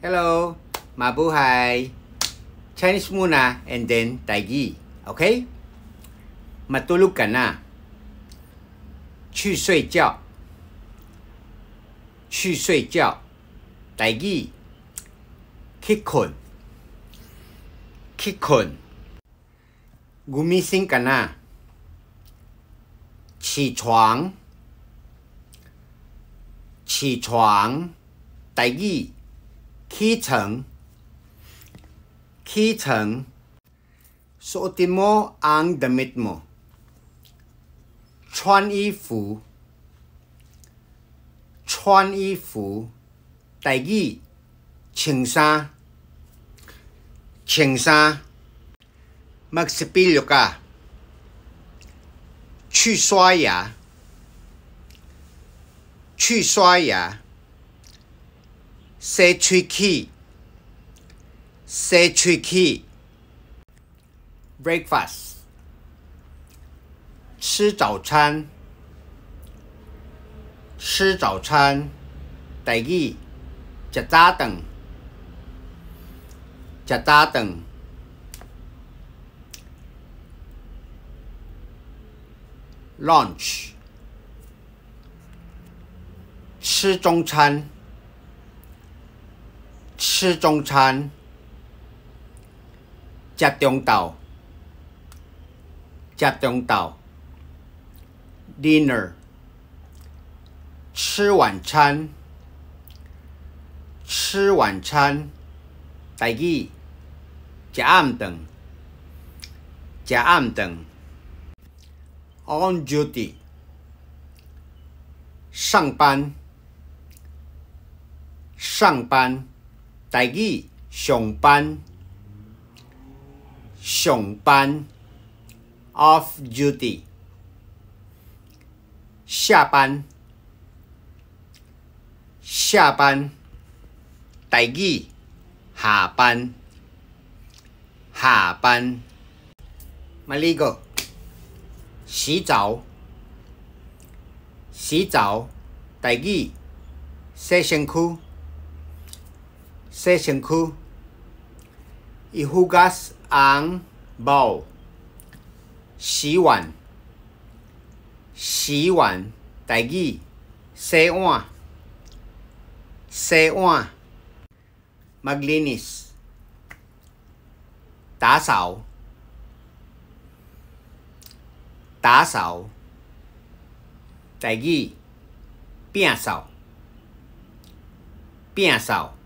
Hello, mabuhay. Chinese muna and then Taigi. Okay? Matulog ka na. 去睡觉。去睡觉。Taigi. 去困。去困。Gumising ka na. 起床。起床。Taigi. 起床。起床。Suotin mo ang damit mo. 穿衣服。穿衣服。Taigi. 穿衫。穿衫。Magsipilyo ka. 去刷牙。去刷牙。洗喙齒。洗喙齒。Breakfast. 吃早餐。吃早餐。Taigi. 食早頓。食早頓。Lunch. 吃中餐。吃中餐。食中晝。食中晝。Dinner. 吃晚餐。吃晚餐。Taigi. 食暗頓。食暗頓。On duty. 上班。上班。Taigi. 上班。上班。Off duty. 下班。下班。Taigi. 下班。下班。Maligo. 洗澡。洗澡。Taigi. 洗身軀。洗身軀。Ihugas ang bowl. 洗碗。洗碗。Taigi. 洗碗。洗碗。Maglinis. 打掃。打掃。Taigi. 摒掃。摒掃。